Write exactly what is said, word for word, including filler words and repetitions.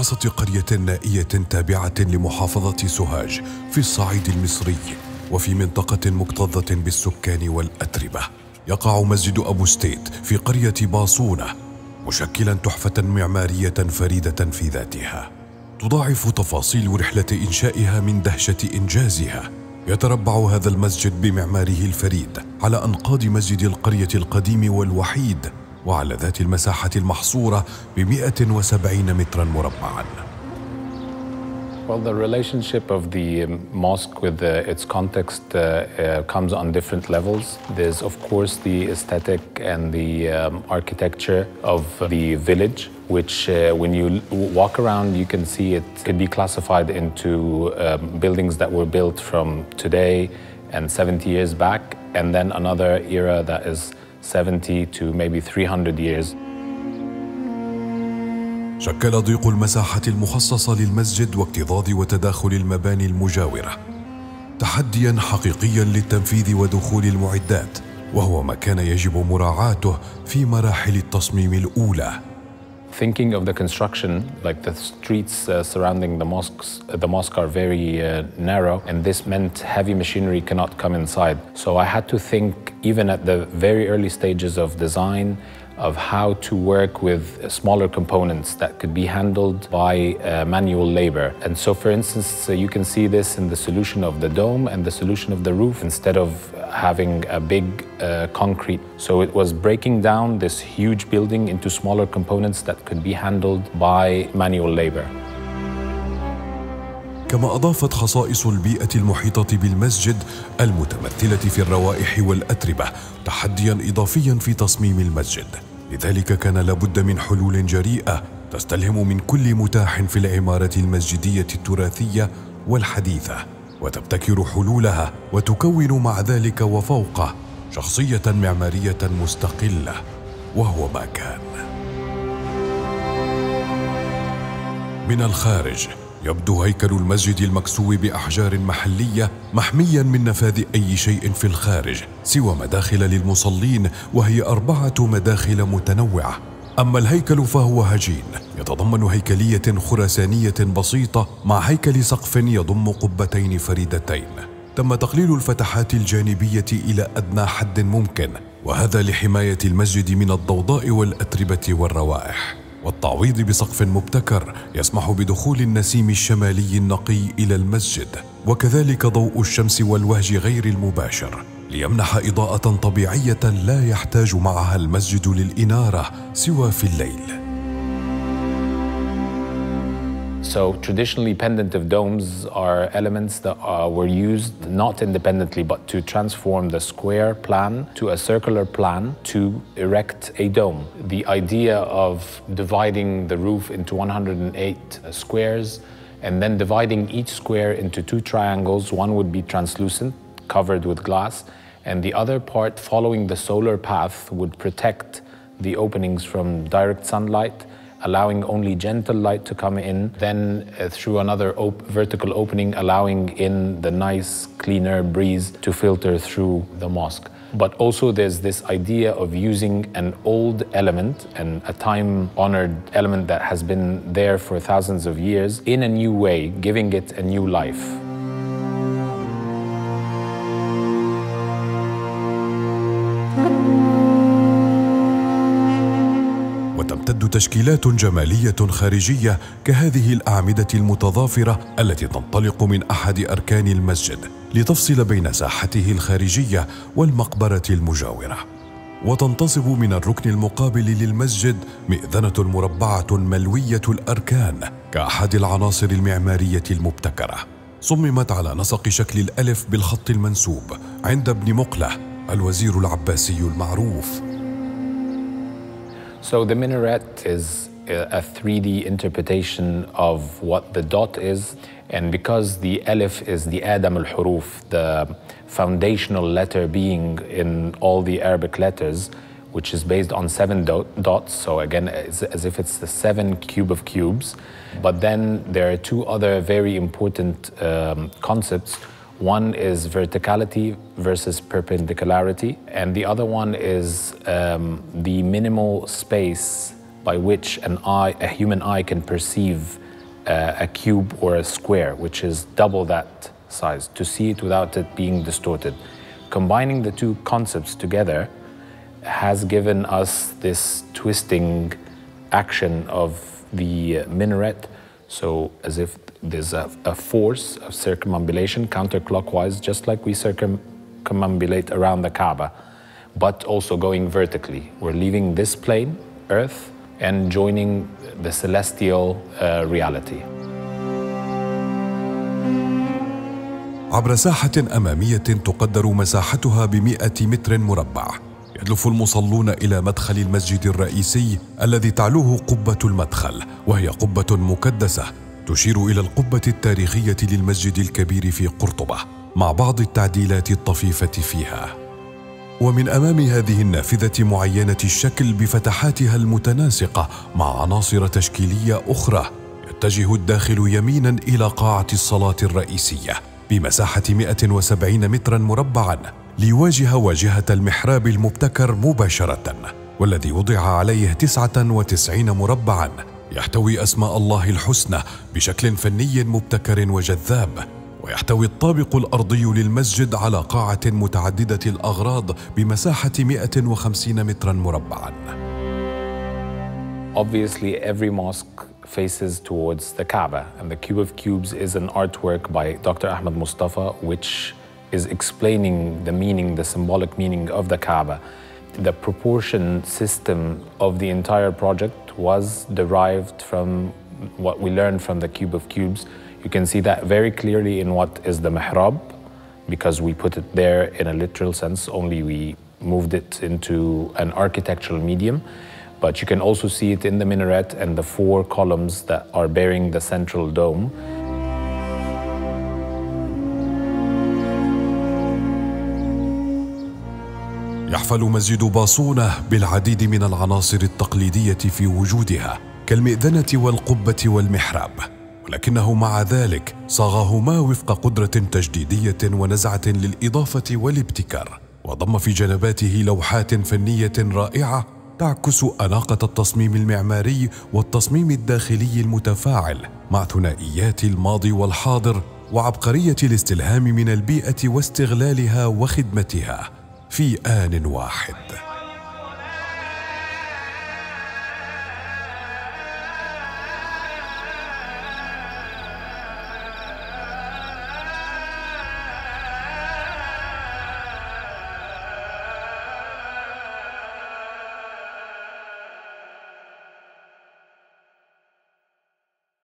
وسط قرية نائية تابعة لمحافظة سوهاج في الصعيد المصري، وفي منطقة مكتظة بالسكان والأتربة، يقع مسجد أبو ستيت في قرية باصونة، مشكلا تحفة معمارية فريدة في ذاتها. تضاعف تفاصيل رحلة إنشائها من دهشة إنجازها. يتربع هذا المسجد بمعماره الفريد على أنقاض مسجد القرية القديم والوحيد، وعلى ذات المساحة المحصورة بمئة وسبعين مترا مربعا. Well, the relationship of the mosque with uh, its context uh, uh, comes on different levels. There's, of course, the aesthetic and the um, architecture of the village, which uh, when you walk around, you can see it could be classified into um, buildings that were built from today and seventy years back, and then another era that is seventy to maybe three hundred years. شكل ضيق المساحة المخصصة للمسجد واكتظاظ وتداخل المباني المجاورة تحدياً حقيقياً للتنفيذ ودخول المعدات، وهو ما كان يجب مراعاته في مراحل التصميم الأولى. Thinking of the construction, like the streets uh, surrounding the mosques, uh, the mosque are very uh, narrow, and this meant heavy machinery cannot come inside. So I had to think, even at the very early stages of design, of how to work with smaller components that could be handled by uh, manual labor. And so, for instance, uh, you can see this in the solution of the dome and the solution of the roof instead of having a big uh, concrete. So it was breaking down this huge building into smaller components that could be handled by manual labor. كما أضافت خصائص البيئة المحيطة بالمسجد المتمثلة في الروائح والأتربة تحدياً إضافياً في تصميم المسجد. لذلك كان لابد من حلول جريئة تستلهم من كل متاح في العمارة المسجدية التراثية والحديثة، وتبتكر حلولها وتكون مع ذلك وفوقه شخصية معمارية مستقلة، وهو ما كان. من الخارج يبدو هيكل المسجد المكسو بأحجار محلية محمياً من نفاذ أي شيء في الخارج سوى مداخل للمصلين، وهي أربعة مداخل متنوعة. أما الهيكل فهو هجين يتضمن هيكلية خرسانية بسيطة مع هيكل سقف يضم قبتين فريدتين. تم تقليل الفتحات الجانبية إلى أدنى حد ممكن، وهذا لحماية المسجد من الضوضاء والأتربة والروائح، والتعويض بسقف مبتكر يسمح بدخول النسيم الشمالي النقي إلى المسجد، وكذلك ضوء الشمس والوهج غير المباشر ليمنح إضاءة طبيعية لا يحتاج معها المسجد للإنارة سوى في الليل. So traditionally, pendentive domes are elements that uh, were used not independently, but to transform the square plan to a circular plan to erect a dome. The idea of dividing the roof into one hundred eight squares and then dividing each square into two triangles, one would be translucent, covered with glass, and the other part, following the solar path, would protect the openings from direct sunlight, allowing only gentle light to come in, then uh, through another op vertical opening, allowing in the nice, cleaner breeze to filter through the mosque. But also there's this idea of using an old element and a time-honored element that has been there for thousands of years in a new way, giving it a new life. وتمتد تشكيلات جمالية خارجية كهذه الأعمدة المتضافرة التي تنطلق من أحد أركان المسجد لتفصل بين ساحته الخارجية والمقبرة المجاورة. وتنتصب من الركن المقابل للمسجد مئذنة مربعة ملوية الأركان كأحد العناصر المعمارية المبتكرة، صممت على نسق شكل الألف بالخط المنسوب عند ابن مقلة الوزير العباسي المعروف. So the minaret is a three D interpretation of what the dot is, and because the alif is the Adam al-Huruf, the foundational letter being in all the Arabic letters, which is based on seven dot dots, so again, it's as if it's the seven cube of cubes. But then there are two other very important um, concepts. One is verticality versus perpendicularity, and the other one is um, the minimal space by which an eye, a human eye can perceive uh, a cube or a square, which is double that size, to see it without it being distorted. Combining the two concepts together has given us this twisting action of the minaret, so as if there's a, a force of circumambulation counterclockwise, just like we circumambulate around the Kaaba, but also going vertically. We're leaving this plane, Earth, and joining the celestial uh, reality. عبر ساحة أمامية تقدر مساحتها بمئة متر مربع، يدلف المصلون إلى مدخل المسجد الرئيسي الذي تعلوه قبة المدخل، وهي قبة مكدسة تشير إلى القبة التاريخية للمسجد الكبير في قرطبة مع بعض التعديلات الطفيفة فيها. ومن أمام هذه النافذة معينة الشكل بفتحاتها المتناسقة مع عناصر تشكيلية أخرى، يتجه الداخل يمينا إلى قاعة الصلاة الرئيسية بمساحة مئة وسبعين مترا مربعا، ليواجه واجهة المحراب المبتكر مباشرة، والذي وضع عليه تسعة وتسعين مربعا يحتوي أسماء الله الحسنى بشكل فني مبتكر وجذاب، ويحتوي الطابق الأرضي للمسجد على قاعة متعددة الأغراض بمساحة مئة وخمسين مترا مربعا. Obviously, every mosque faces towards the Kaaba, and the Cube of Cubes is an artwork by Doctor Ahmed Mustafa, which is explaining the meaning, the symbolic meaning of the Kaaba. The proportion system of the entire project was derived from what we learned from the Cube of Cubes. You can see that very clearly in what is the mihrab, because we put it there in a literal sense, only we moved it into an architectural medium. But you can also see it in the minaret and the four columns that are bearing the central dome. يحفل مسجد باصونة بالعديد من العناصر التقليدية في وجودها كالمئذنة والقبة والمحراب، ولكنه مع ذلك صاغهما وفق قدرة تجديدية ونزعة للإضافة والابتكار، وضم في جنباته لوحات فنية رائعة تعكس أناقة التصميم المعماري والتصميم الداخلي المتفاعل مع ثنائيات الماضي والحاضر وعبقرية الاستلهام من البيئة واستغلالها وخدمتها في آن واحد.